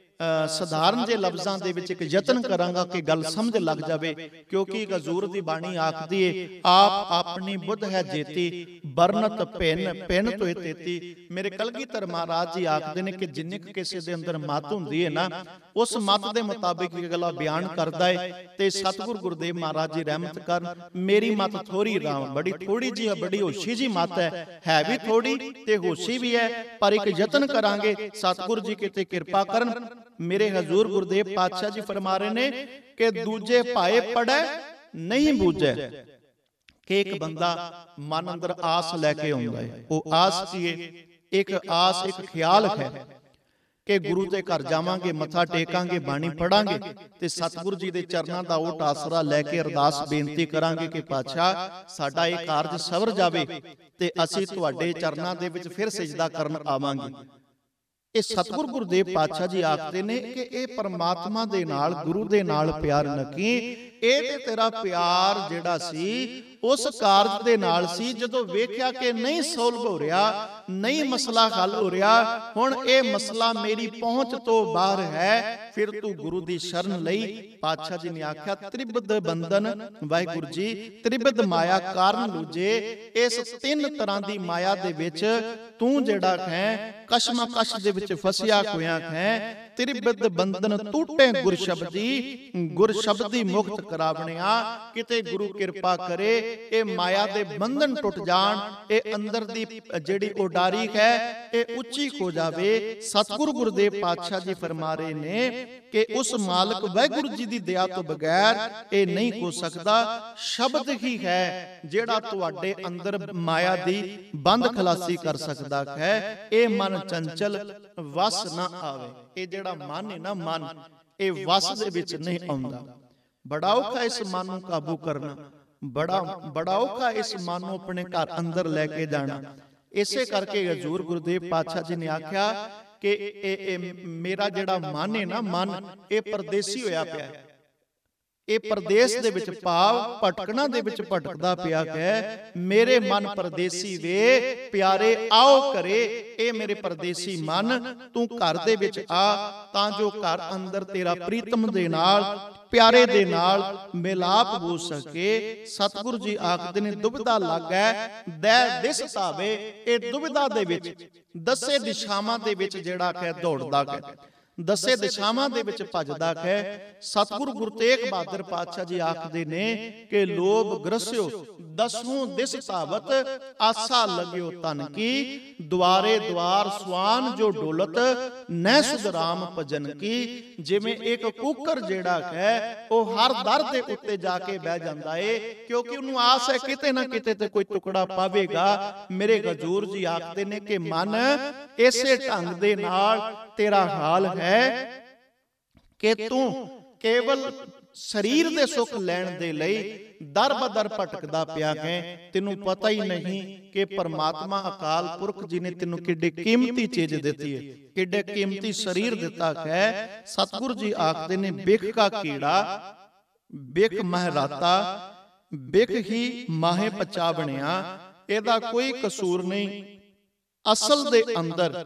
सधारण जे लफ्जां दे विच एक यतन करांगा कि गल समझ लग जावे, क्योंकि हजूर दी बाणी आखदी है, आप अपनी बुद्ध है जेती, बरनत पिन पिन तोए तेती। मेरे कलगीधर महाराज जी आखदे ने कि जिन्नी किसी दे अंदर मत हुंदी है ना, उस मत दे मुताबिक ये गल्लां बयान करदा है। ते सतगुर गुरदेव महाराज जी रहमत करन, मेरी मत थोड़ी राम बड़ी थोड़ी जी है, बड़ी होशी जी मत है, है भी थोड़ी ते होशी भी है, पर एक यतन करांगे सतगुर जी किते किरपा करन। मेरे हजूर गुरदेव पातशाह जी फरमा रहे ने कि दूजे भाए पड़े नहीं बूझे। कि एक बंदा मन अंदर आस लैके आउंदा है, वो आस की एक आस एक ख्याल है कि गुरु के घर जावांगे, मत्था टेकांगे, बाणी पढ़ांगे ते सतगुरु जी दे चरनां दा ओट आसरा लैके अरदास बेनती करांगे कि पातशाह साडा ये कारज सवर जावे ते असीं तुहाडे चरनां दे विच फिर सिजदा करन आवांगे। ये सतगुर गुरदेव पातशाह जी आखते ने कि ये परमात्मा दे नाल गुरु दे नाल प्यार नकी, ये ते तेरा प्यार जिहड़ा सी उस कारज दे नाल सी जदों वेख्या कि नहीं सोल्व हो रहा, नहीं मसला हल हो रहा, हुण ये मसला मेरी पहुंच तो बाहर है, फिर तू गुरु दी शरण लई। पातशाह जी ने आख्या, त्रिविध बंधन वाहिगुरू जी, त्रिविध माया कारण लूजे, इस तीन तरह दी माया दे विच तू जिहड़ा है कशमा कश दे विच फसिया होया है। त्रिविध बंधन टूटे गुर शब्दी, गुर शब्दी मुक्त करावणिया। किते गुरु किरपा करे ए माया दे बंधन टुट जाण, ए अंदर दी जिहड़ी उडारी है ए उच्ची हो जावे। सतगुरु गुरदेव पातशाह जी फरमा रहे ने कि उस मालक वाहिगुरू जी दी दया तो बगैर ए नहीं हो सकदा। शब्द ही है जिहड़ा तुहाडे अंदर माया दी बंद खलासी कर सकदा है। ए मन चंचल वस ना आवे, ए जिहड़ा मन है ना, मन ए वस दे विच नहीं आउंदा। बड़ा औखा इस मन नूं काबू करना, बड़ा बड़ा औखा इस मन नूं अपने घर अंदर लेके जाना। इसे करके हजूर गुरदेव पातशाह जी ने आख्या कि ए, ए, मेरा जिहड़ा मन है ना, मन ए परदेसी होया पिया, ਇਹ परदेश दे विच भाव भटकना दे विच भटकदा पिया है। मेरे मन परदेसी वे प्यारे आओ करे, ए मेरे परदेसी मन तू घर दे विच आ, तां जो घर अंदर तेरा प्रीतम दे नाल प्यारे दे नाल मिलाप हो सके। सतगुरु जी आखदे ने, दुविधा लागै दै दिस धावे, ए दुविधा दे विच दसे दिशावां दे विच जिहड़ा है दौड़दा है, दसे दिशावां दे विच भजदा है। सतगुरु गुरु तेग बहादुर पातशाह जी आखदे ने कि लोभ ग्रस्यो दसों दिस धावत, आसा लग्यो तन की, द्वारे द्वार स्वान जो डोलत न सुधराम भजन की। जिवें एक कुकर जिहड़ा है वह हर दर दे उत्ते जाके बह जांदा है, क्योंकि उन्होंने आस है किते ना किते ते कोई टुकड़ा पावेगा। मेरे हजूर जी आखदे ने कि मन इसे ढंग दे नाल तेरा हाल है कि तू केवल ਸਰੀਰ ਦੇ ਸੁੱਖ ਲੈਣ ਦੇ ਲਈ ਦਰ ਬਦਰ ਭਟਕਦਾ ਪਿਆ ਹੈ। ਤੈਨੂੰ ਪਤਾ ਹੀ ਨਹੀਂ ਕਿ ਪਰਮਾਤਮਾ ਅਕਾਲ ਪੁਰਖ ਜੀ ਨੇ ਤੈਨੂੰ ਕਿੱਡੇ ਕੀਮਤੀ ਚੀਜ਼ ਦਿੱਤੀ ਹੈ, ਕਿੱਡੇ ਕੀਮਤੀ ਸਰੀਰ ਦਿੱਤਾ ਹੈ। ਸਤਿਗੁਰੂ ਜੀ ਆਖਦੇ ਨੇ ਬਿਖ ਕਾ ਕੀੜਾ ਬਿਖ ਮਹਿਰਾਤਾ ਬਿਖ ਹੀ ਮਾਹੇ ਪਚਾ ਬਣਿਆ। ਇਹਦਾ ਕੋਈ ਕਸੂਰ ਨਹੀਂ। ਅਸਲ ਦੇ ਅੰਦਰ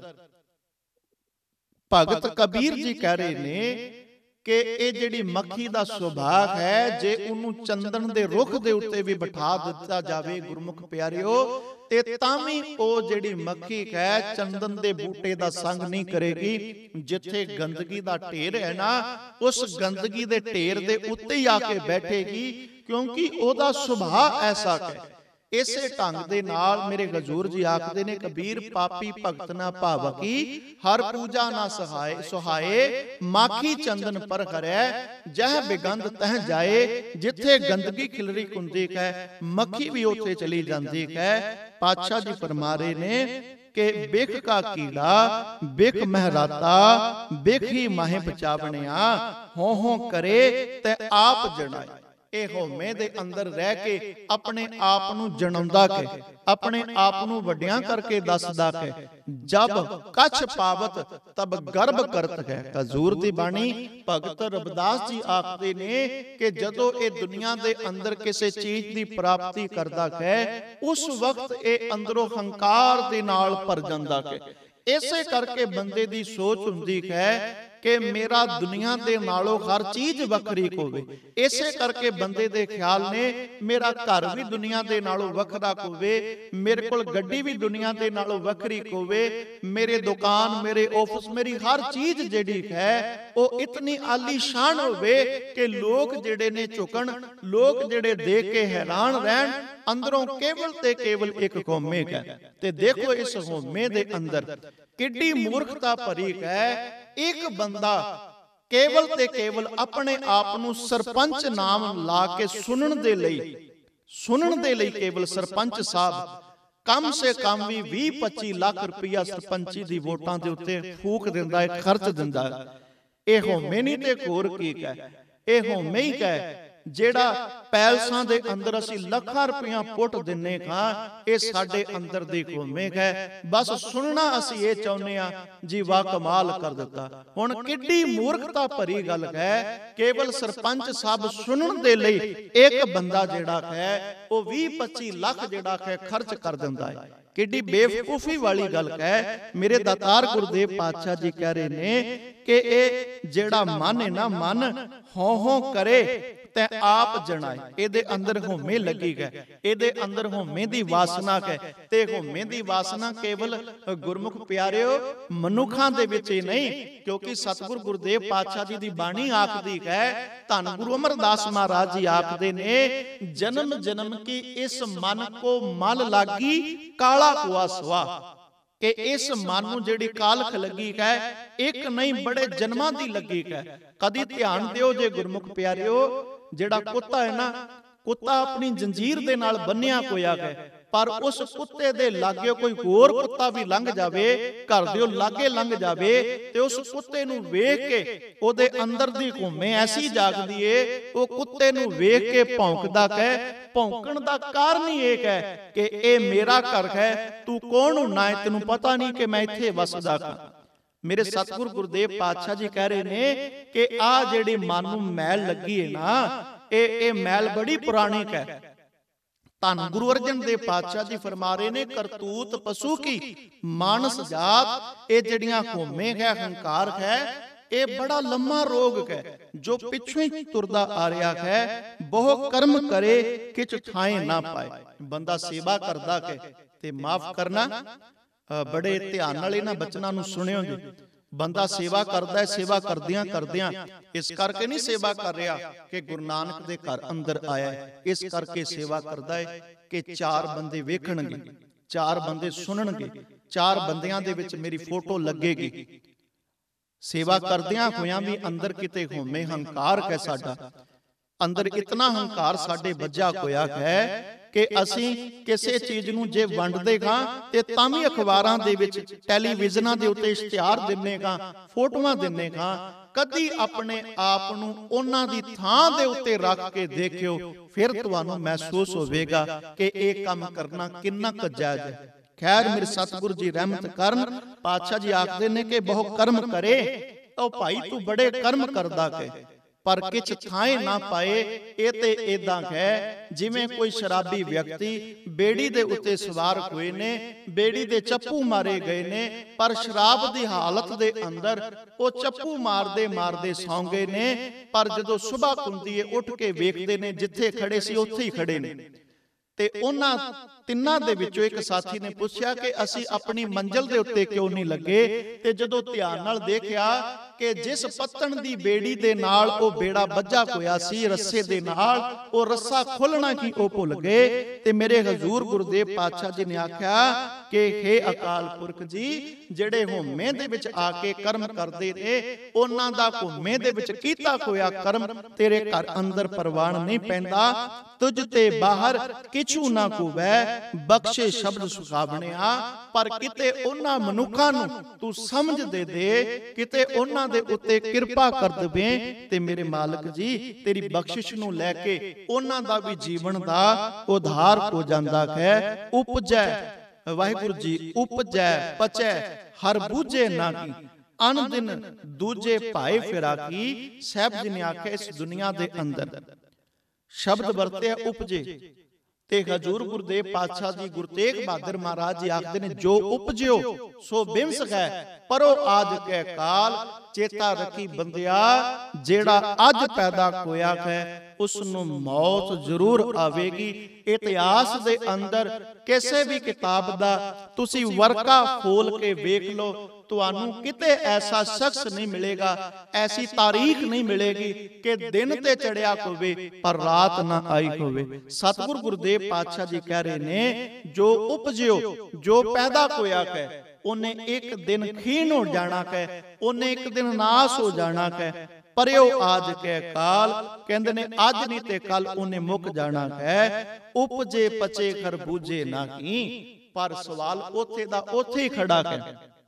ਭਗਤ ਕਬੀਰ ਜੀ ਕਹਿ ਰਹੇ ਨੇ ਕਿ ਇਹ ਜਿਹੜੀ ਮੱਖੀ ਦਾ ਸੁਭਾਅ ਹੈ, ਜੇ ਉਹਨੂੰ ਚੰਦਨ ਦੇ ਰੁੱਖ ਦੇ ਉੱਤੇ ਵੀ ਬਿਠਾ ਦਿੱਤਾ ਜਾਵੇ ਗੁਰਮੁਖ ਪਿਆਰਿਓ, ਤੇ ਤਾਂ ਵੀ ਉਹ ਜਿਹੜੀ ਮੱਖੀ ਹੈ ਚੰਦਨ ਦੇ ਬੂਟੇ ਦਾ ਸੰਗ ਨਹੀਂ ਕਰੇਗੀ। ਜਿੱਥੇ ਗੰਦਗੀ ਦਾ ਢੇਰ ਹੈ ਨਾ, ਉਸ ਗੰਦਗੀ ਦੇ ਢੇਰ ਦੇ ਉੱਤੇ ਹੀ ਆ ਕੇ ਬੈਠੇਗੀ, ਕਿਉਂਕਿ ਉਹਦਾ ਸੁਭਾਅ ਐਸਾ ਹੈ। ਇਸੇ ਢੰਗ ਦੇ ਨਾਲ ਮੇਰੇ ਹਜ਼ੂਰ ਜੀ ਆਖਦੇ ਨੇ ਕਬੀਰ ਪਾਪੀ ਭਗਤ ਨਾ ਭਾਵਕੀ ਹਰ ਪੂਜਾ ਨਾ ਸਹਾਏ ਸੁਹਾਏ ਮਾਖੀ ਚੰਦਨ ਪਰ ਕਰੈ ਜਹ ਬਿਗੰਧ ਤਹ ਜਾਏ। ਜਿੱਥੇ ਗੰਦਗੀ ਖਿਲਰੀ ਹੁੰਦੀ ਹੈ ਮੱਖੀ ਵੀ ਉੱਥੇ ਚਲੀ ਜਾਂਦੀ ਹੈ। ਪਾਤਸ਼ਾਹ ਜੀ ਫਰਮਾ ਰਹੇ ਨੇ ਕਿ ਬਿਖ ਕਾ ਕੀੜਾ ਬਿਖ ਮਹਿਰਾਤਾ ਬਿਖ ਹੀ ਮਾਹੇ ਪਚਾ ਬਣਿਆ। ਹੋਂ ਹੋਂ ਕਰੇ ਤੇ ਆਪ ਜਣਾਏ। ਇਹ ਹਉਮੈ ਦੇ ਅੰਦਰ ਰਹਿ ਕੇ ਆਪਣੇ ਆਪ ਨੂੰ ਜਣਾਉਂਦਾ ਹੈ, ਆਪਣੇ ਆਪ ਨੂੰ ਵੱਡਿਆਂ ਕਰਕੇ ਦੱਸਦਾ ਹੈ। ਜਬ ਕੱਛ ਪਾਵਤ ਤਬ ਗਰਭ ਕਰਤ ਹੈ। ਹਜ਼ੂਰ ਦੀ ਬਾਣੀ ਭਗਤ ਰਵਿਦਾਸ ਜੀ ਆਖਦੇ ਨੇ ਕਿ ਜਦੋਂ ਇਹ ਦੁਨੀਆ ਦੇ ਅੰਦਰ ਕਿਸੇ ਚੀਜ਼ ਦੀ ਪ੍ਰਾਪਤੀ ਕਰਦਾ ਹੈ, ਉਸ ਵਕਤ ਇਹ ਅੰਦਰੋਂ ਹੰਕਾਰ ਦੇ ਨਾਲ ਭਰ ਜਾਂਦਾ ਹੈ। ਇਸੇ ਕਰਕੇ ਬੰਦੇ ਦੀ ਸੋਚ ਹੁੰਦੀ ਹੈ ਕਿ ਮੇਰਾ ਦੁਨੀਆ ਦੇ ਨਾਲੋਂ ਹਰ ਚੀਜ਼ ਵੱਖਰੀ ਹੋਵੇ। ਇਸੇ ਕਰਕੇ ਬੰਦੇ ਦੇ ਖਿਆਲ ਨੇ ਮੇਰਾ ਘਰ ਵੀ ਦੁਨੀਆ ਦੇ ਨਾਲੋਂ ਵੱਖਰਾ ਹੋਵੇ, ਮੇਰੇ ਕੋਲ ਗੱਡੀ ਵੀ ਦੁਨੀਆ ਦੇ ਨਾਲੋਂ ਵੱਖਰੀ ਹੋਵੇ, ਮੇਰੇ ਦੁਕਾਨ ਮੇਰੇ ਆਫਿਸ ਮੇਰੀ ਹਰ ਚੀਜ਼ ਜਿਹੜੀ ਹੈ ਉਹ ਇਤਨੀ ਆਲੀਸ਼ਾਨ ਹੋਵੇ ਕਿ ਲੋਕ ਜਿਹੜੇ ਨੇ ਝੁਕਣ, ਲੋਕ ਜਿਹੜੇ ਦੇਖ ਕੇ ਹੈਰਾਨ ਰਹਿਣ। ਅੰਦਰੋਂ ਕੇਵਲ ਤੇ ਕੇਵਲ ਇੱਕ ਹਉਮੈ ਹੈ। ਤੇ ਦੇਖੋ ਇਸ ਹਉਮੈ ਦੇ ਅੰਦਰ ਕਿੱਡੀ ਮੂਰਖਤਾ ਭਰੀ ਹੈ। ਇੱਕ ਬੰਦਾ ਕੇਵਲ ਤੇ ਕੇਵਲ ਆਪਣੇ ਆਪ ਨੂੰ ਸਰਪੰਚ ਨਾਮ ਲਾ ਕੇ ਸੁਣਨ ਦੇ ਲਈ ਸੁਣਨ ਦੇ ਲਈ ਕੇਵਲ ਸਰਪੰਚ ਸਾਹਿਬ ਕਮ ਸੇ ਕਮ ਵੀ ਵੀਹ ਪੱਚੀ ਲੱਖ ਰੁਪਇਆ ਸਰਪੰਚੀ ਦੀ ਵੋਟਾਂ ਦੇ ਉੱਤੇ ਫੂਕ ਦਿੰਦਾ ਹੈ, ਖਰਚ ਦਿੰਦਾ ਹੈ। ਇਹ ਹਉਮੈ ਨਹੀਂ ਤੇ ਹੋਰ ਕੀ ਹੈ? ਇਹ ਹਉਮੈ ਹੀ ਹੈ ਜਿਹੜਾ ਪੈਲਸਾਂ ਦੇ ਅੰਦਰ ਅਸੀਂ ਲੱਖਾਂ ਰੁਪਈਆ ਪੁੱਟ ਦਿੰਨੇ ਹਾਂ। ਇਹ ਸਾਡੇ ਅੰਦਰ ਦੀ ਹਉਮੈ ਹੈ। ਬਸ ਸੁਣਨਾ ਅਸੀਂ ਇਹ ਚਾਹੁੰਦੇ ਆ ਜੀ, ਵਾਹ ਕਮਾਲ ਕਰ ਦਿੱਤਾ। ਹੁਣ ਕਿੱਡੀ ਮੂਰਖਤਾ ਭਰੀ ਗੱਲ ਹੈ। ਕੇਵਲ ਸਰਪੰਚ ਸਾਹਿਬ ਸੁਣਨ ਦੇ ਲਈ ਇੱਕ ਬੰਦਾ ਜਿਹੜਾ ਹੈ ਉਹ ਵੀਹ ਪੱਚੀ ਲੱਖ ਜਿਹੜਾ ਹੈ ਖਰਚ ਕਰ ਦਿੰਦਾ ਹੈ। ਕਿੱਡੀ ਬੇਵਕੂਫੀ ਵਾਲੀ ਗੱਲ ਹੈ। ਮੇਰੇ ਦਾਤਾਰ ਗੁਰਦੇਵ ਪਾਤਸ਼ਾਹ ਜੀ ਕਹਿ ਰਹੇ ਨੇ ਕਿ ਇਹ ਜਿਹੜਾ ਮਨ ਹੈ ਨਾ, ਮਨ ਹੋਂ ਹੋਂ ਕਰੇ ਤੇ ਆਪ ਜਣਾਏ। ਇਹਦੇ ਅੰਦਰ ਹਉਮੈ ਲੱਗੀ ਹੈ, ਇਹਦੇ ਅੰਦਰ ਹਉਮੈ ਦੀ ਵਾਸਨਾ ਹੈ। ਤੇ ਹਉਮੈ ਦੀ ਵਾਸਨਾ ਕੇਵਲ ਗੁਰਮੁਖ ਪਿਆਰਿਓ ਮਨੁੱਖਾਂ ਦੇ ਵਿੱਚ ਹੀ ਨਹੀਂ, ਕਿਉਂਕਿ ਸਤਿਗੁਰ ਗੁਰਦੇਵ ਪਾਤਸ਼ਾਹ ਜੀ ਦੀ ਬਾਣੀ ਆਖਦੀ ਹੈ, ਧੰਨ ਗੁਰੂ ਅਮਰਦਾਸ ਮਹਾਰਾਜ ਜੀ ਆਖਦੇ ਨੇ, ਜਨਮ ਜਨਮ ਕੀ ਇਸ ਮਨ ਕੋ ਮਲ ਲਾਗੀ ਕਾਲਾ ਕੁਆ ਸਵਾ। ਕਿ ਇਸ ਮਨ ਨੂੰ ਜਿਹੜੀ ਕਾਲਖ ਲੱਗੀ ਹੈ ਇੱਕ ਨਹੀਂ ਬੜੇ ਜਨਮਾਂ ਦੀ ਲੱਗੀ ਹੈ। ਕਦੀ ਧਿਆਨ ਦਿਓ ਜੇ ਗੁਰਮੁਖ ਪਿਆਰਿਓ, ਜਿਹੜਾ ਕੁੱਤਾ ਹੈ ਨਾ, ਕੁੱਤਾ ਆਪਣੀ ਜੰਜੀਰ ਦੇ ਨਾਲ ਬੰਨਿਆ ਹੋਇਆ ਹੈ, ਪਰ ਉਸ ਕੁੱਤੇ ਦੇ ਲਾਗੇ ਕੋਈ ਹੋਰ ਕੁੱਤਾ ਵੀ ਲੰਘ ਜਾਵੇ, ਘਰ ਦੇ ਲਾਗੇ ਲੰਘ ਜਾਵੇ, ਤੇ ਉਸ ਕੁੱਤੇ ਨੂੰ ਵੇਖ ਕੇ ਉਹਦੇ ਅੰਦਰ ਦੀ ਹਉਮੈ ਐਸੀ ਜਾਗਦੀ ਏ, ਉਹ ਕੁੱਤੇ ਨੂੰ ਵੇਖ ਕੇ ਭੌਂਕਦਾ ਹੈ। ਭੌਂਕਣ ਦਾ ਕਾਰਨ ਹੀ ਇਹ ਹੈ ਕਿ ਇਹ ਮੇਰਾ ਘਰ ਹੈ, ਤੂੰ ਕੌਣ ਹੁੰਨਾ ਹੈ, ਤੈਨੂੰ ਪਤਾ ਨਹੀਂ ਕਿ ਮੈਂ ਇੱਥੇ ਵਸਦਾ ਹਾਂ। ਮੇਰੇ ਸਤਿਗੁਰ ਗੁਰਦੇਵ ਪਾਤਸ਼ਾਹ ਜੀ ਕਹਿ ਰਹੇ ਨੇ ਕਿ ਆ ਜਿਹੜੀ ਮਨ ਨੂੰ ਮੈਲ ਲੱਗੀ ਹੈ ਨਾ, ਇਹ ਇਹ ਮੈਲ ਬੜੀ ਪੁਰਾਣੀ ਹੈ। ਧੰਨ ਗੁਰੂ ਅਰਜਨ ਦੇਵ ਪਾਤਸ਼ਾਹ ਜੀ ਫਰਮਾ ਰਹੇ ਨੇ, ਕਰਤੂਤ ਪਸ਼ੂ ਕੀ ਮਾਨਸ ਜਾਤ। ਇਹ ਜਿਹੜੀਆਂ ਹਉਮੈ ਹੈ, ਹੰਕਾਰ ਹੈ, ਇਹ ਬੜਾ ਲੰਮਾ ਰੋਗ ਹੈ ਜੋ ਪਿੱਛੋਂ ਹੀ ਤੁਰਦਾ ਆ ਰਿਹਾ ਹੈ। ਬਹੁ ਕਰਮ ਕਰੇ ਕਿਛ ਥਾਏ ਨਾ ਪਾਏ। ਬੰਦਾ ਸੇਵਾ ਕਰਦਾ ਹੈ ਤੇ ਮਾਫ ਕਰਨਾ, ਬੜੇ ਧਿਆਨ ਨਾਲ ਇਹਨਾਂ ਬਚਨਾਂ ਨੂੰ ਸੁਣਿਓ ਜੀ। ਬੰਦਾ ਸੇਵਾ ਕਰਦਾ ਹੈ, ਸੇਵਾ ਕਰਦਿਆਂ ਕਰਦਿਆਂ ਇਸ ਕਰਕੇ ਨਹੀਂ ਸੇਵਾ ਕਰ ਰਿਹਾ ਕਿ ਗੁਰੂ ਨਾਨਕ ਦੇ ਘਰ ਅੰਦਰ ਆਇਆ, ਇਸ ਕਰਕੇ ਸੇਵਾ ਕਰਦਾ ਹੈ ਕਿ ਚਾਰ ਬੰਦੇ ਵੇਖਣਗੇ, ਚਾਰ ਬੰਦੇ ਸੁਣਨਗੇ, ਚਾਰ ਬੰਦਿਆਂ ਦੇ ਵਿੱਚ ਮੇਰੀ ਫੋਟੋ ਲੱਗੇਗੀ। ਸੇਵਾ ਕਰਦਿਆਂ ਹੋਇਆਂ ਵੀ ਅੰਦਰ ਕਿਤੇ ਹਉਮੈ ਹੰਕਾਰ ਹੈ ਸਾਡਾ, ਅੰਦਰ ਇਤਨਾ ਹੰਕਾਰ ਸਾਡੇ ਵੱਜਾ ਹੋਇਆ ਹੈ ਕਿ ਅਸੀਂ ਕਿਸੇ ਚੀਜ਼ ਨੂੰ ਜੇ ਵੰਡਦੇ ਹਾਂ ਤੇ ਤਾਂ ਵੀ ਅਖਬਾਰਾਂ ਦੇ ਵਿੱਚ, ਟੈਲੀਵਿਜ਼ਨਾਂ ਦੇ ਉੱਤੇ ਇਸ਼ਤਿਹਾਰ ਦਿੰਨੇ ਹਾਂ, ਫੋਟੋਆਂ ਦਿੰਨੇ ਹਾਂ। कदी अपने आप नूं उन्हां दी थां दे उत्ते रख के देखियो, फिर तुहानूं महसूस होवेगा कि इह काम करना किन्ना क जायज़ है। खैर मेरे सतगुरु जी रहमत करन, पातशाह जी आखदे ने कि बहु कर्म करे, तो भाई तू बड़े कर्म करदा के पर किछ थाए ना पाए। ਇਹ ਤੇ ਇਦਾਂ ਹੈ ਜਿਵੇਂ ਕੋਈ ਸ਼ਰਾਬੀ ਵਿਅਕਤੀ ਬੇੜੀ ਦੇ ਉੱਤੇ ਸਵਾਰ ਹੋਏ ਨੇ, ਬੇੜੀ ਦੇ ਚੱਪੂ ਮਾਰੇ ਗਏ ਨੇ, ਪਰ ਸ਼ਰਾਬ ਦੀ ਹਾਲਤ ਦੇ ਅੰਦਰ ਉਹ ਚੱਪੂ ਮਾਰਦੇ ਮਾਰਦੇ ਸੌਂ ਗਏ ਨੇ, ਪਰ ਜਦੋਂ ਸੁਬਾਹ ਹੁੰਦੀ ਹੈ ਉੱਠ ਕੇ ਵੇਖਦੇ ਨੇ ਜਿੱਥੇ ਖੜੇ ਸੀ ਉੱਥੇ ਹੀ ਖੜੇ ਨੇ। ਤੇ ਉਹਨਾਂ ਤਿੰਨਾਂ ਦੇ ਵਿੱਚੋਂ ਇੱਕ ਸਾਥੀ ਨੇ ਪੁੱਛਿਆ ਕਿ ਅਸੀਂ ਆਪਣੀ ਮੰਜ਼ਿਲ ਦੇ ਉੱਤੇ ਕਿਉਂ ਨਹੀਂ ਲੱਗੇ? ਤੇ ਜਦੋਂ ਧਿਆਨ ਨਾਲ ਦੇਖਿਆ ਕਿ ਜਿਸ ਪੱਤਣ ਦੀ ਬੇੜੀ ਦੇ ਨਾਲ ਉਹ ਬੇੜਾ ਬੱਝਾ ਹੋਇਆ ਸੀ ਰੱਸੇ ਦੇ ਨਾਲ, ਉਹ ਰੱਸਾ ਖੋਲਣਾ ਕੀ ਉਹ ਭੁੱਲ ਗਏ। ਤੇ ਮੇਰੇ ਹਜ਼ੂਰ ਗੁਰਦੇਵ ਪਾਤਸ਼ਾਹ ਜੀ ਨੇ ਆਖਿਆ ਕਿ ਹੇ ਅਕਾਲ ਪੁਰਖ ਜੀ, ਜਿਹੜੇ ਹੋਮੇ ਦੇ ਵਿੱਚ ਆ ਕੇ ਕਰਮ ਕਰਦੇ ਨੇ ਉਹਨਾਂ ਦਾ ਹੋਮੇ ਦੇ ਵਿੱਚ ਕੀਤਾ ਹੋਇਆ ਕਰਮ ਤੇਰੇ ਘਰ ਅੰਦਰ ਪ੍ਰਵਾਨ ਨਹੀਂ ਪੈਂਦਾ। ਤੁਝ ਤੇ ਬਾਹਰ ਕਿਛੂ ਨਾ ਕੋਵੈ, ਬਖਸ਼ੇ ਸ਼ਬਦ ਸੁਖਾਵਣਿਆ। ਪਰ ਕਿਤੇ ਉਹਨਾਂ ਮਨੁੱਖਾਂ ਨੂੰ ਤੂੰ ਸਮਝ ਦੇ ਦੇ, ਕਿਤੇ ਉਹਨਾਂ ਦੇ ਉੱਤੇ ਕਿਰਪਾ ਕਰ ਦੇਵੇਂ। ਤੇ ਮੇਰੇ ਮਾਲਕ ਜੀ ਤੇਰੀ ਬਖਸ਼ਿਸ਼ ਨੂੰ ਲੈ ਕੇ ਉਹਨਾਂ ਦਾ ਵੀ ਜੀਵਨ ਦਾ ਉਧਾਰ ਹੋ ਜਾਂਦਾ ਹੈ। ਉਪਜੈ ਵਾਹਿਗੁਰੂ ਜੀ, ਉਪਜੈ ਪਚੈ ਹਰ ਬੂਝੇ ਨਾ ਕੀ, ਅਨ ਦਿਨ ਦੂਜੇ ਭਾਏ ਫਿਰਾ ਕੀ। ਸਾਹਿਬ ਜੀ ਨੇ ਆਖਿਆ ਇਸ ਦੁਨੀਆ ਦੇ ਅੰਦਰ ਸ਼ਬਦ ਵਰਤਿਆ ਉਪਜੇ, ਤੇ ਹਜ਼ੂਰ ਗੁਰਦੇਵ ਪਾਤਸ਼ਾਹ ਜੀ ਗੁਰੂ ਤੇਗ ਬਹਾਦਰ ਮਹਾਰਾਜ ਜੀ ਆਖਦੇ ਨੇ ਜੋ ਉਪਜਿਓ ਸੋ ਬਿੰਸ ਹੈ, ਪਰੋ ਆਜ ਕੈ ਕਾਲ। ਚੇਤਾ ਰੱਖੀ ਬੰਦਿਆ, ਜਿਹੜਾ ਅੱਜ ਪੈਦਾ ਹੋਇਆ ਹੈ ਉਸ ਨੂੰ ਮੌਤ ਜ਼ਰੂਰ ਆਵੇਗੀ। ਇਤਿਹਾਸ ਦੇ ਅੰਦਰ ਕਿਸੇ ਵੀ ਕਿਤਾਬ ਦਾ ਤੁਸੀਂ ਵਰਕਾ ਖੋਲ ਕੇ ਵੇਖ ਲਓ, ਤੁਹਾਨੂੰ ਕਿਤੇ ਐਸਾ ਸ਼ਖਸ ਨਹੀਂ ਮਿਲੇਗਾ, ਐਸੀ ਤਾਰੀਖ ਨਹੀਂ ਮਿਲੇਗੀ ਕਿ ਦਿਨ ਤੇ ਚੜਿਆ ਹੋਵੇ ਪਰ ਰਾਤ ਨਾ ਆਈ ਹੋਵੇ। ਸਤਿਗੁਰ ਗੁਰਦੇਵ ਪਾਤਸ਼ਾਹ ਜੀ ਕਹਿ ਰਹੇ ਨੇ ਜੋ ਉਪਜਿਓ, ਜੋ ਪੈਦਾ ਹੋਇਆ ਹੈ ਉਹਨੇ ਇੱਕ ਦਿਨ ਖੀਨ ਹੋ ਜਾਣਾ ਹੈ, ਉਹਨੇ ਇੱਕ ਦਿਨ ਨਾਸ ਹੋ ਜਾਣਾ ਹੈ। ਪਰਿਓ ਆਜ ਕੈ ਕਾਲ, ਕਹਿੰਦੇ ਨੇ ਅੱਜ ਨਹੀਂ ਤੇ ਕੱਲ ਉਹਨੇ ਮੁੱਕ ਜਾਣਾ ਹੈ। ਉਪਜੇ ਪਚੇ ਖਰਬੂਜੇ ਨਾ ਕੀ। ਪਰ ਸਵਾਲ ਉੱਥੇ ਦਾ ਉੱਥੇ ਹੀ ਖੜਾ ਹੈ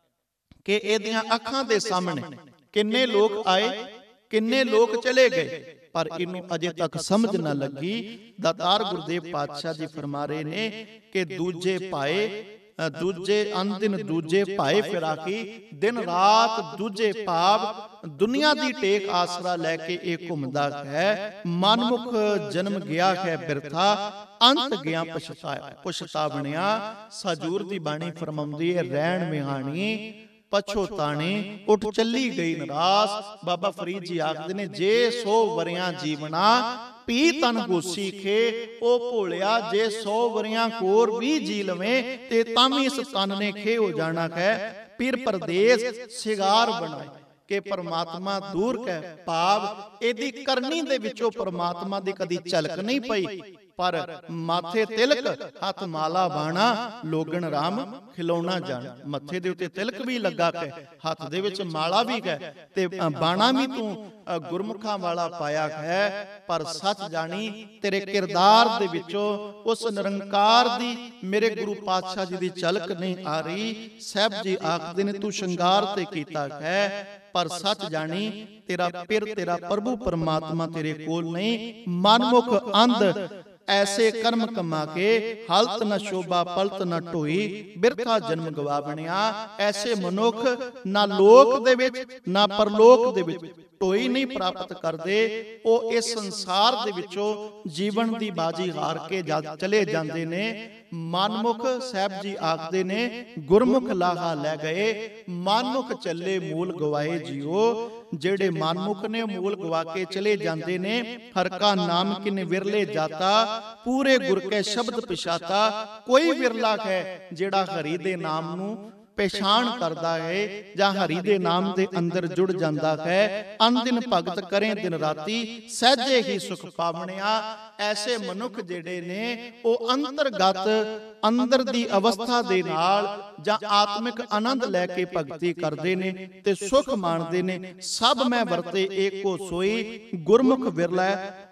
ਕਿ ਇਹਦੀਆਂ ਅੱਖਾਂ ਦੇ ਸਾਹਮਣੇ ਕਿੰਨੇ ਲੋਕ ਆਏ, ਕਿੰਨੇ ਲੋਕ ਚਲੇ ਗਏ, ਪਰ ਇਹਨੂੰ ਅਜੇ ਤੱਕ ਸਮਝ ਨਾ ਲੱਗੀ। ਦਾਤਾਰ ਗੁਰਦੇਵ ਪਾਤਸ਼ਾਹ ਜੀ ਫਰਮਾ ਰਹੇ ਨੇ ਕਿ ਦੂਜੇ ਪਾਏ ਦੂਜੇ ਅਨਦਿਨ ਦੂਜੇ ਭਾਏ ਫਿਰਾਕੀ, ਦਿਨ ਰਾਤ ਦੂਜੇ ਭਾਵ ਦੁਨੀਆ ਦੀ ਟੇਕ ਆਸਰਾ ਲੈ ਕੇ ਇਹ ਘੁੰਮਦਾ ਹੈ। ਮਨਮੁਖ ਜਨਮ ਗਿਆ ਹੈ ਬਿਰਥਾ, ਅੰਤ ਗਿਆ ਪਛਤਾਇਆ ਪਛਤਾਵਣਿਆ। ਸਾਜੂਰ ਦੀ ਬਾਣੀ ਫਰਮਾਉਂਦੀ ਹੈ ਰਹਿਣ ਵਿਹਾਣੀ ਪਛੋਤਾਣੀ, ਉੱਠ ਚੱਲੀ ਗਈ ਨਰਾਸ। ਬਾਬਾ ਫਰੀਦ ਜੀ ਆਖਦੇ ਨੇ ਜੇ ਸੌ ਵਰਿਆਂ ਜੀਵਨਾ ਪੀ ਤਨ ਗੋਸੀ ਖੇ, ਉਹ ਭੋਲਿਆ ਜੇ ਸੌ ਵਰਿਆਂ ਕੋਰ ਵੀ ਜੀ ਲਵੇਂ ਤੇ ਤਾਂ ਵੀ ਇਸ ਤਨ ਨੇ ਖੇ ਹੋ ਜਾਣਾ ਹੈ। ਪੀਰ ਪਰਦੇਸ ਸਿਗਾਰ ਬਣਾਏ ਕਿ ਪਰਮਾਤਮਾ ਦੂਰ ਕਹਿ, ਭਾਵ ਇਹਦੀ ਕਰਨੀ ਦੇ ਵਿੱਚੋਂ ਪਰਮਾਤਮਾ ਦੀ ਕਦੀ ਝਲਕ ਨਹੀਂ ਪਈ, ਪਰ ਮਾਥੇ ਤਿਲਕ ਹੱਥ ਮਾਲਾ ਬਾਣਾ ਲੋਗਣ ਰਾਮ ਖਿਲਾਉਣਾ ਜਾਣ। ਮੱਥੇ ਦੇ ਉੱਤੇ ਤਿਲਕ ਵੀ ਲੱਗਾ ਹੈ, ਹੱਥ ਦੇ ਵਿੱਚ ਮਾਲਾ ਵੀ ਹੈ, ਤੇ ਬਾਣਾ ਵੀ ਤੂੰ ਗੁਰਮੁਖਾਂ ਵਾਲਾ ਪਾਇਆ ਹੈ। ਪਰ ਸੱਚ ਜਾਣੀ ਤੇਰੇ ਕਿਰਦਾਰ ਦੇ ਵਿੱਚੋਂ ਉਸ ਨਿਰੰਕਾਰ ਦੀ ਮੇਰੇ ਗੁਰੂ ਪਾਤਸ਼ਾਹ ਜੀ ਦੀ ਝਲਕ ਨਹੀਂ ਆ ਰਹੀ। ਸਾਹਿਬ ਜੀ ਆਖਦੇ ਨੇ ਤੂੰ ਸ਼ਿੰਗਾਰ ਤੇ ਕੀਤਾ ਹੈ, ਪਰ ਸੱਚ ਜਾਣੀ ਤੇਰਾ ਪਿਰ ਤੇਰਾ ਪ੍ਰਭੂ ਪਰਮਾਤਮਾ ਤੇਰੇ ਕੋਲ ਨਹੀਂ। ਮਨਮੁਖ ਅੰਧ ਐਸੇ ਕਰਮ ਕਮਾ ਕੇ ਹਲਤ ਨਾ ਸ਼ੋਭਾ ਪਲਤ ਨਾ ਢੋਈ, ਬਿਰਥਾ ਜਨਮ ਗਵਾਵਣਿਆ। ਐਸੇ ਮਨੁੱਖ ਨਾ ਲੋਕ ਦੇ ਵਿੱਚ ਨਾ ਪਰਲੋਕ ਦੇ ਵਿੱਚ ਢੋਈ ਨਹੀਂ ਪ੍ਰਾਪਤ ਕਰਦੇ, ਉਹ ਇਸ ਸੰਸਾਰ ਦੇ ਵਿੱਚੋਂ ਜੀਵਨ ਦੀ ਬਾਜੀ ਹਾਰ ਕੇ ਚਲੇ ਜਾਂਦੇ ਨੇ। ਮਨਮੁਖ ਸਾਹਿਬ ਜੀ ਆਖਦੇ ਨੇ ਗੁਰਮੁਖ ਲਾਹਾ ਲੈ ਗਏ, ਮਨਮੁਖ ਚੱਲੇ ਮੂਲ ਗਵਾਏ ਜੀਓ। ਜਿਹੜੇ ਮਨਮੁਖ ਨੇ ਮੂਲ ਗਵਾ ਕੇ ਚਲੇ ਜਾਂਦੇ ਨੇ। ਹਰ ਕਾ ਨਾਮ ਕਿਨ ਵਿਰਲੇ ਜਾਤਾ, ਪੂਰੇ ਗੁਰ ਕੇ ਸ਼ਬਦ ਪਿਛਾਤਾ। ਕੋਈ ਵਿਰਲਾ ਹੈ ਜਿਹੜਾ ਹਰੀ ਦੇ ਨਾਮ ਨੂੰ ਪਛਾਣ ਕਰਦਾ ਹੈ ਜਾਂ ਹਰੀ ਦੇ ਨਾਮ ਦੇ ਅੰਦਰ ਜੁੜ ਜਾਂਦਾ ਹੈ। ਅਨਦਿਨ ਭਗਤ ਕਰੇ ਦਿਨ ਰਾਤੀ, ਸਹਿਜੇ ਹੀ ਸੁਖ ਪਾਵਣਿਆ। ਐਸੇ ਮਨੁੱਖ ਜਿਹੜੇ ਨੇ ਉਹ ਅੰਤਰਗਤ ਅੰਦਰ ਦੀ ਅਵਸਥਾ ਦੇ ਨਾਲ ਜਾਂ ਆਤਮਿਕ ਆਨੰਦ ਲੈ ਕੇ ਭਗਤੀ ਕਰਦੇ ਨੇ ਤੇ ਸੁਖ ਮਾਣਦੇ ਨੇ। ਸਭ ਮੈਂ ਵਰਤੇ ਏਕੋ ਸੋਈ, ਗੁਰਮੁਖ ਵਿਰਲਾ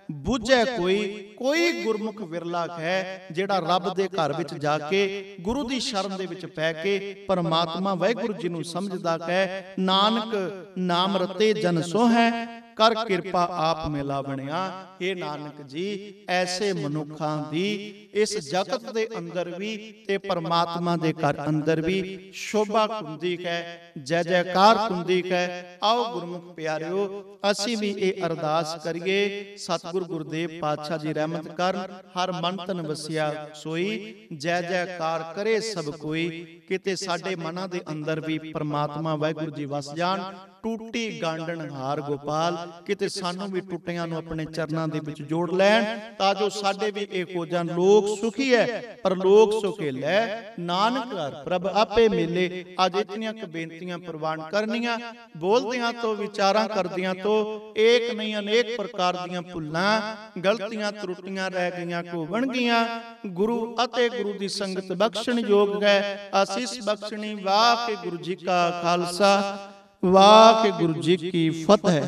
ਬੁੱਝੈ ਕੋਈ ਕੋਈ ਗੁਰਮੁਖ ਵਿਰਲਾ ਹੈ ਜਿਹੜਾ ਰੱਬ ਦੇ ਘਰ ਵਿੱਚ ਜਾ ਕੇ ਗੁਰੂ ਦੀ ਸ਼ਰਨ ਦੇ ਵਿੱਚ ਪੈ ਕੇ ਪਰਮਾਤਮਾ ਵਾਹਿਗੁਰੂ ਜੀ ਨੂੰ ਸਮਝਦਾ ਹੈ। ਨਾਨਕ ਨਾਮ ਰਤੇ ਜਨ ਸੋ ਹੈ, ਕਰ ਕਿਰਪਾ ਆਪ ਮਿਲਾ ਬਣਿਆ। ਇਹ ਨਾਨਕ ਜੀ ਐਸੇ ਮਨੁੱਖਾਂ ਦੀ ਇਸ ਜਗਤ ਦੇ ਅੰਦਰ ਵੀ ਤੇ ਪਰਮਾਤਮਾ ਦੇ ਘਰ ਅੰਦਰ ਵੀ ਸ਼ੋਭਾ ਹੁੰਦੀ ਹੈ, ਜੈ ਜੈਕਾਰ ਹੁੰਦੀ ਹੈ। ਆਓ ਗੁਰਮੁਖ ਪਿਆਰਿਓ ਅਸੀਂ ਵੀ ਇਹ ਅਰਦਾਸ ਕਰੀਏ, ਸਤਿਗੁਰ ਗੁਰਦੇਵ ਪਾਤਸ਼ਾਹ ਜੀ ਰਹਿਮਤ ਕਰਨ, ਹਰ ਮਨ ਤਨ ਵਸਿਆ ਸੋਈ, ਜੈ ਜੈਕਾਰ ਕਰੇ ਸਭ ਕੋਈ। ਕਿਤੇ ਸਾਡੇ ਮਨਾਂ ਦੇ ਅੰਦਰ ਵੀ ਪਰਮਾਤਮਾ ਵਾਹਿਗੁਰੂ ਜੀ ਵਸ ਜਾਣ। ਟੂਟੀ ਗਾਂਡਣ ਹਾਰ ਗੋਪਾਲ, ਕਿਤੇ ਸਾਨੂੰ ਵੀ ਟੁੱਟਿਆਂ ਨੂੰ ਆਪਣੇ ਚਰਨਾਂ ਦੇ ਵਿੱਚ ਜੋੜ ਲੈਣ, ਤਾਂ ਜੋ ਸਾਡੇ ਵੀ ਇਹ ਹੋ ਜਾਣ। ਲੋਕ ਸੁਖੀ ਹੈ ਪਰ ਲੋਕ ਸੁਖੇ ਲੈ, ਨਾਨਕ ਘਰ ਪ੍ਰਭ ਆਪੇ ਮਿਲੇ। ਅੱਜ ਇਤਨੀਆਂ ਕੁ ਬੇਨਤੀਆਂ ਪ੍ਰਵਾਨ ਕਰਨੀਆਂ, ਬੋਲਦਿਆਂ ਤੋਂ ਵਿਚਾਰਾਂ ਕਰਦਿਆਂ ਤੋਂ ਏਕ ਨਹੀਂ ਅਨੇਕ ਪ੍ਰਕਾਰ ਦੀਆਂ ਭੁੱਲਾਂ ਗਲਤੀਆਂ ਤਰੁੱਟੀਆਂ ਰਹਿ ਗਈਆਂ ਕੋ ਬਣ ਗਈਆਂ। ਗੁਰੂ ਅਤੇ ਗੁਰੂ ਦੀ ਸੰਗਤ ਬਖਸ਼ਣ ਯੋਗ ਹੈ, ਆਸੀਸ ਬਖਸ਼ਣੀ। ਵਾਹਿਗੁਰੂ ਜੀ ਕਾ ਖਾਲਸਾ, ਵਾਹਿਗੁਰੂ ਜੀ ਕੀ ਫਤਿਹ।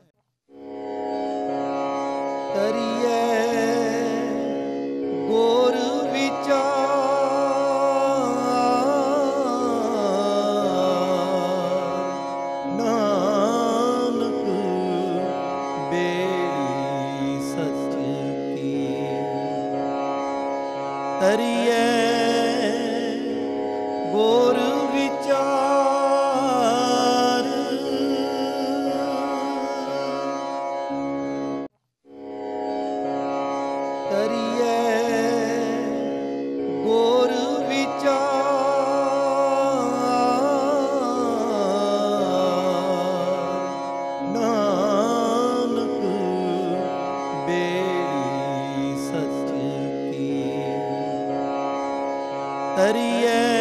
ਕਰੀਏ ਗੁਰ ਵਿਚਾਰ, ਨਾਨਕ ਬੇੜੀ ਸੱਚ ਕੀ। ਕਰੀਏ ਗੁਰ ਵਿਚਾਰ, ਕਰੀਏ